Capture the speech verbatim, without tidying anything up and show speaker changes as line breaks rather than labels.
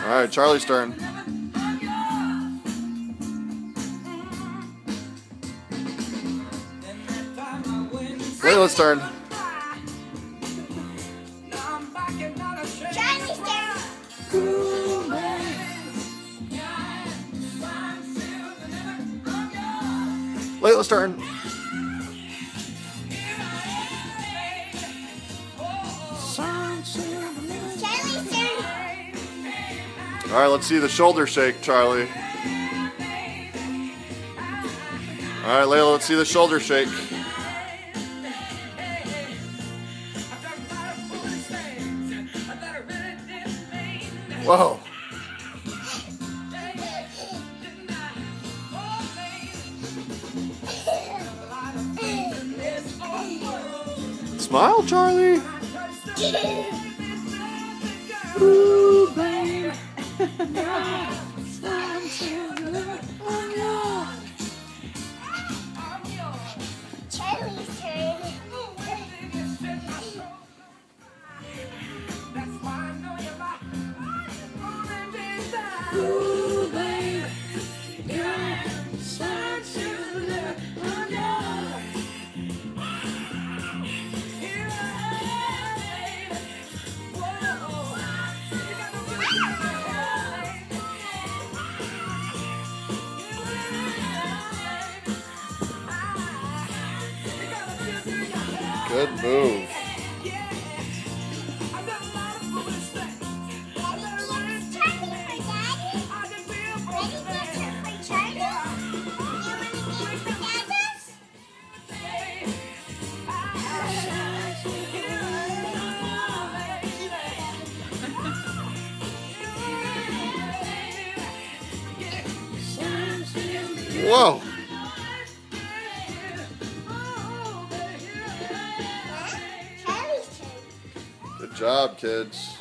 Alright, Charlie's turn. Layla's turn.
Charlie's turn.
Layla's turn.
Charlie's turn.
Alright, let's see the shoulder shake, Charlie. Alright, Layla, let's see the shoulder shake. Whoa. Smile, Charlie. Ooh, babe.
Charlie's turn.
Ooh, babe. Yeah. Slide sugar. Oh, yeah.
Good move. Whoa. Good job, kids.